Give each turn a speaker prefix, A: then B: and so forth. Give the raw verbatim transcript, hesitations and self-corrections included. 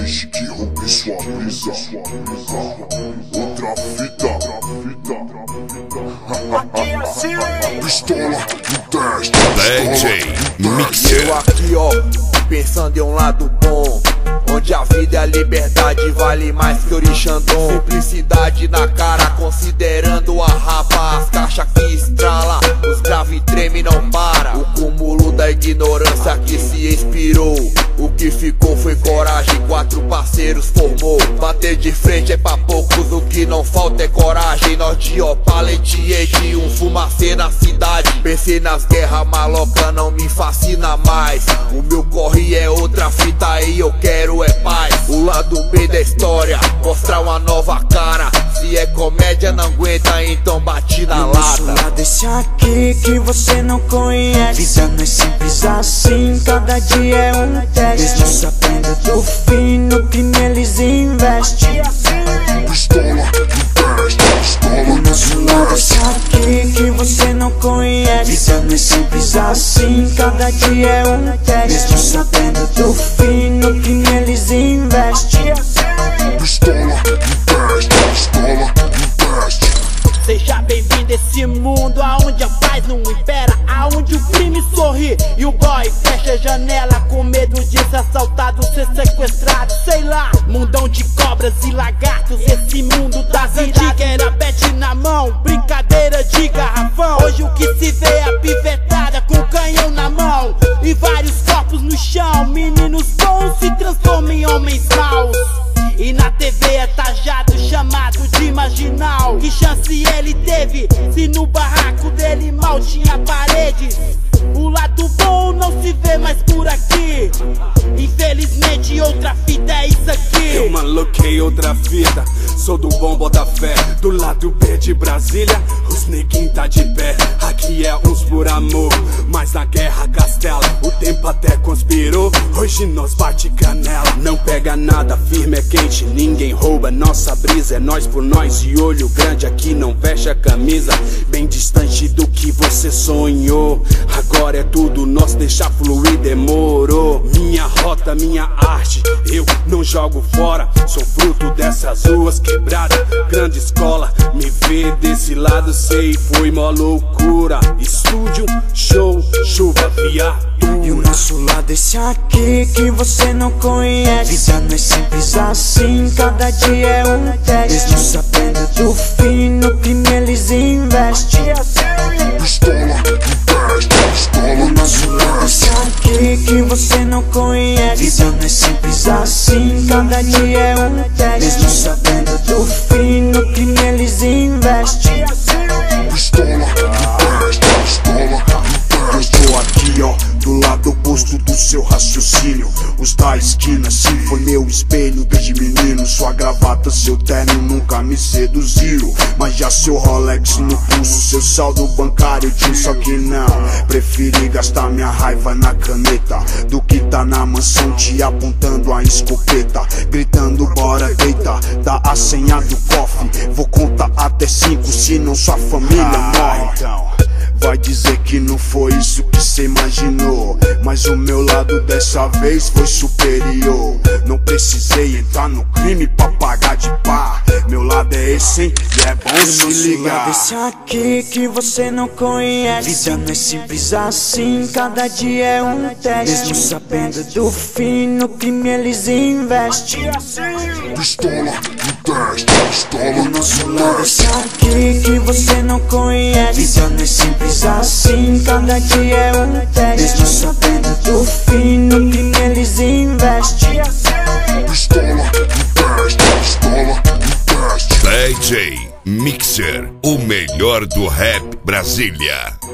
A: Desde que rompi sua brisa, outra fita, pistola no teste,
B: D J Mixer.
C: Eu aqui ó, pensando em um lado bom, onde a vida e a liberdade vale mais que orixandom. Simplicidade na cara, considerando a rapa, as caixas que estrala, os grave treme não para. O cúmulo da ignorância que se expirou, o que ficou foi coragem, quatro parceiros formou. Bater de frente é pra poucos, o que não falta é coragem. Nós de Opala e de um fumacê na cidade. Pensei nas guerras maloca, não me fascina mais. O meu corre é outra fita e eu quero é paz. O lado B da história, mostrar uma nova cara. Se é comédia não aguenta, então bate na
D: no
C: lata.
D: Lado esse aqui que você não conhece. Vida não é simples assim, cada dia é um teste. Mesmo sabendo do fim, no crime eles investem.
A: pistola no teste, pistola
D: O nosso lado esse aqui que você não conhece. Vida não é simples assim, cada dia é um teste. Mesmo sabendo do fim, no crime eles investem.
A: pistola no teste, pistola no teste.
E: Seja bem-vindo a esse mundo aonde a paz não impera, aonde o crime sorri e o boy fecha a janela com medo de ser assaltado, ser sequestrado, sei lá. Mundão de cobras e lagartos, esse mundo das antigas era bet na mão, brincadeira de garrafão. Hoje o que se vê é a pivetada com canhão na mão e vários corpos no chão. Meninos bons se transformam em homens maus. E na T V é tajado, chamado de marginal. Que chance ele teve se no barraco dele mal tinha paredes? O lado bom não se vê mais por aqui. Infelizmente outra fita é isso aqui.
F: Eu maloquei outra fita, sou do bom Botafé. Do lado B de Brasília, os neguinhos tá de pé. Aqui é uns por amor, mas na guerra castela o tempo até conspirou, hoje nós bate canela. Não pega nada, firme é quente, ninguém rouba nossa brisa. É nós por nós e olho grande, aqui não fecha a camisa. Bem distante do que você sonhou, agora é tudo nosso, deixar fluir demorou. Minha rota, minha arte, eu não jogo fora. Sou fruto dessas ruas quebradas, grande escola. Me vê desse lado, sei, foi mó loucura. Estúdio, show, chuva, viatura.
D: E o nosso lado esse aqui que você não conhece. Vida não é simples assim, cada dia é um teste. Mesmo sabendo do fim, no crime eles investem.
A: pistola no teste, pistola
D: O nosso lado esse aqui que você não conhece. Vida não é simples assim, cada dia é um teste. Mesmo sabendo do fim, no crime eles investem.
A: pistola no teste, pistola no teste.
G: Eu tô aqui ó, do lado oposto do seu raciocínio. Os da esquina, sim, foi meu espelho desde menino. Sua gravata, seu terno nunca me seduziu, mas já seu Rolex no pulso, seu saldo bancário tinha. Só que não, preferi gastar minha raiva na caneta do que tá na mansão te apontando a escopeta, gritando bora deita, dá a senha do cofre. Vou contar até cinco, senão sua família morre. Então vai dizer que não foi isso que cê imaginou, mas o meu lado dessa vez foi superior. Não precisei entrar no crime pra pagar de pá. Meu lado é esse, hein? E é bom se ligar.
D: Esse aqui que você não conhece. Vida não é simples assim, cada dia é um teste. Mesmo sabendo do fim, no crime eles investem.
A: pistola no teste, pistola
D: O
A: no
D: nosso lado
A: teste.
D: esse aqui que você não conhece. Vida não é simples assim, cada dia é um teste. Mesmo sabendo do fim, no crime eles investem.
A: pistola no teste, pistola no teste.
B: D J Mixer, o melhor do rap Brasília.